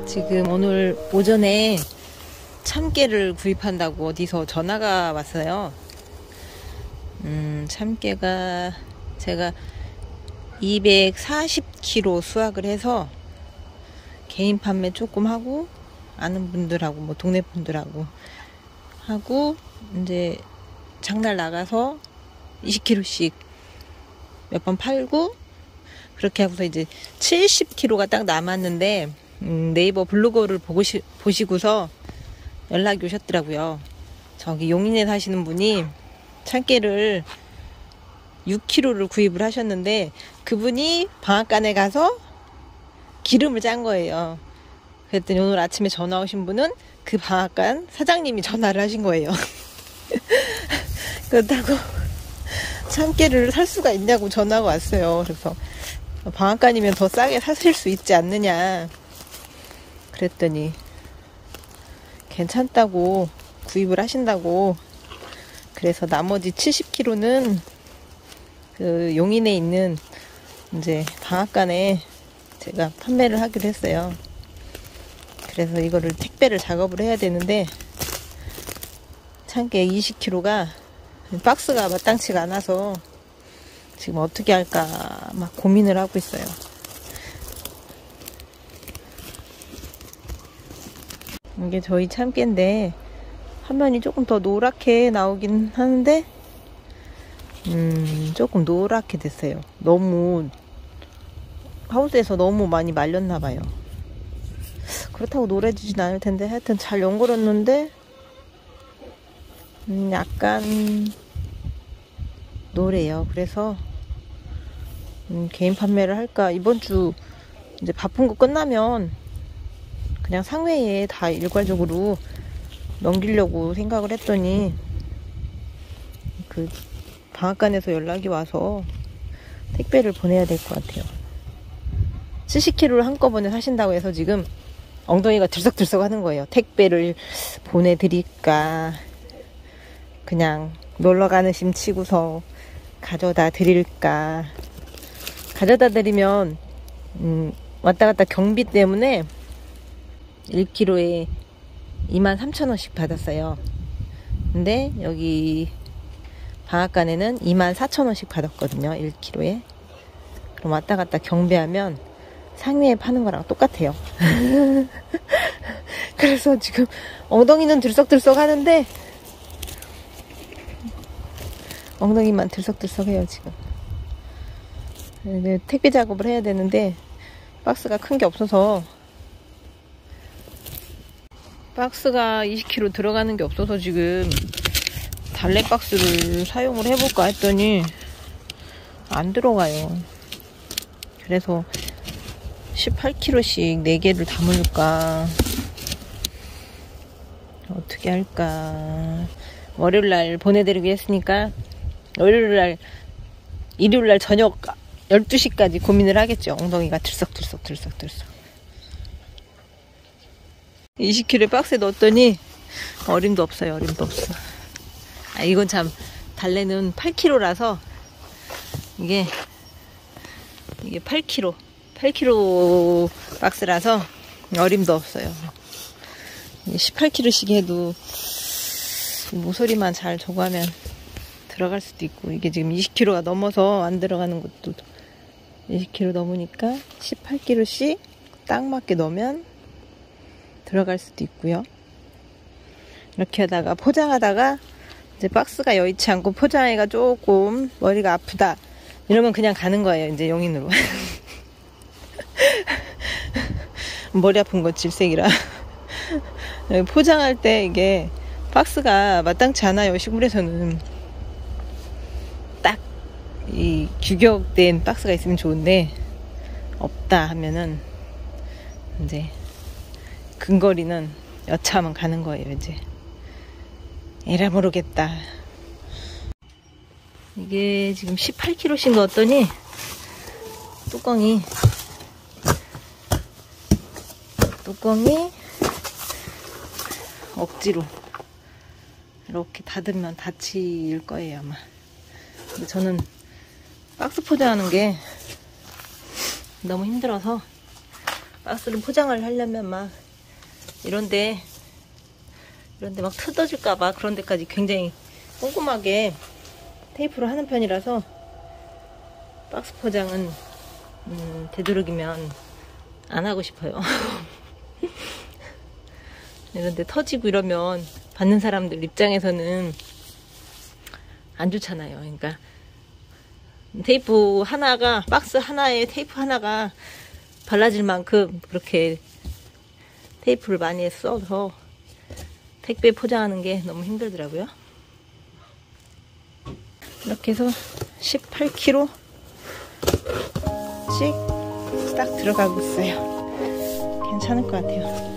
지금 오늘 오전에 참깨를 구입한다고 어디서 전화가 왔어요. 참깨가 제가 240kg 수확을 해서 개인 판매 조금 하고 아는 분들하고 뭐 동네 분들하고 하고 이제 장날 나가서 20kg씩 몇 번 팔고 그렇게 하고서 이제 70kg가 딱 남았는데 네이버 블로그를 보시고서 연락이 오셨더라고요. 저기 용인에 사시는 분이 참깨를 6kg를 구입을 하셨는데 그분이 방앗간에 가서 기름을 짠 거예요. 그랬더니 오늘 아침에 전화 오신 분은 그 방앗간 사장님이 전화를 하신 거예요. 그렇다고 참깨를 살 수가 있냐고 전화가 왔어요. 그래서 방앗간이면 더 싸게 사실 수 있지 않느냐 그랬더니 괜찮다고 구입을 하신다고. 그래서 나머지 70kg는 그 용인에 있는 이제 방앗간에 제가 판매를 하기로 했어요. 그래서 이거를 택배를 작업을 해야 되는데 참깨 20kg가 박스가 마땅치가 않아서 지금 어떻게 할까 막 고민을 하고 있어요. 이게 저희 참깨인데 화면이 조금 더 노랗게 나오긴 하는데 조금 노랗게 됐어요. 너무 하우스에서 너무 많이 말렸나 봐요. 그렇다고 노래지진 않을 텐데 하여튼 잘 연골었는데 약간 노래요. 그래서 개인 판매를 할까. 이번 주 이제 바쁜 거 끝나면 그냥 상회에 다 일괄적으로 넘기려고 생각을 했더니 그 방앗간에서 연락이 와서 택배를 보내야 될 것 같아요. 70kg를 한꺼번에 사신다고 해서 지금 엉덩이가 들썩들썩 하는 거예요. 택배를 보내드릴까 그냥 놀러가는 심 치고서 가져다 드릴까. 가져다 드리면 왔다 갔다 경비 때문에 1kg에 23,000원씩 받았어요. 근데 여기 방앗간에는 24,000원씩 받았거든요. 1kg에. 그럼 왔다 갔다 경비하면 상위에 파는 거랑 똑같아요. 그래서 지금 엉덩이는 들썩들썩 하는데 엉덩이만 들썩들썩해요 지금. 네, 택배 작업을 해야 되는데 박스가 큰 게 없어서 박스가 20kg 들어가는 게 없어서 지금 달래 박스를 사용을 해볼까 했더니 안 들어가요. 그래서 18kg씩 4개를 담을까 어떻게 할까. 월요일날 보내드리기 했으니까 월요일날 일요일날 저녁 12시까지 고민을 하겠죠. 엉덩이가 들썩들썩 20kg 박스에 넣었더니 어림도 없어요. 어림도 없어. 이건 참 달래는 8kg라서 이게 8kg 박스라서 어림도 없어요. 18kg씩 해도 모서리만 잘 조가면 들어갈 수도 있고, 이게 지금 20kg가 넘어서 안 들어가는 것도 20kg 넘으니까 18kg씩 딱 맞게 넣으면 들어갈 수도 있고요. 이렇게 하다가 포장하다가 이제 박스가 여의치 않고 포장하기가 조금 머리가 아프다 이러면 그냥 가는 거예요. 이제 용인으로. 머리 아픈 거 질색이라. 포장할 때 이게 박스가 마땅치 않아요. 시골에서는 딱 이 규격된 박스가 있으면 좋은데 없다 하면은 이제 근거리는 여차하면 가는 거예요. 이제 에라 모르겠다. 이게 지금 18kg씩 넣었더니 뚜껑이 억지로 이렇게 닫으면 닫힐 거예요 아마. 근데 저는 박스 포장하는 게 너무 힘들어서 박스를 포장을 하려면 막 이런데 막 뜯어질까봐 그런 데까지 굉장히 꼼꼼하게 테이프로 하는 편이라서 박스 포장은 되도록이면 안 하고 싶어요. 이런데 터지고 이러면 받는 사람들 입장에서는 안 좋잖아요. 그러니까 테이프 하나가, 박스 하나에 테이프 하나가 발라질 만큼 그렇게 테이프를 많이 써서 택배 포장하는 게 너무 힘들더라고요. 이렇게 해서 18kg씩 딱 들어가고 있어요. 괜찮을 것 같아요.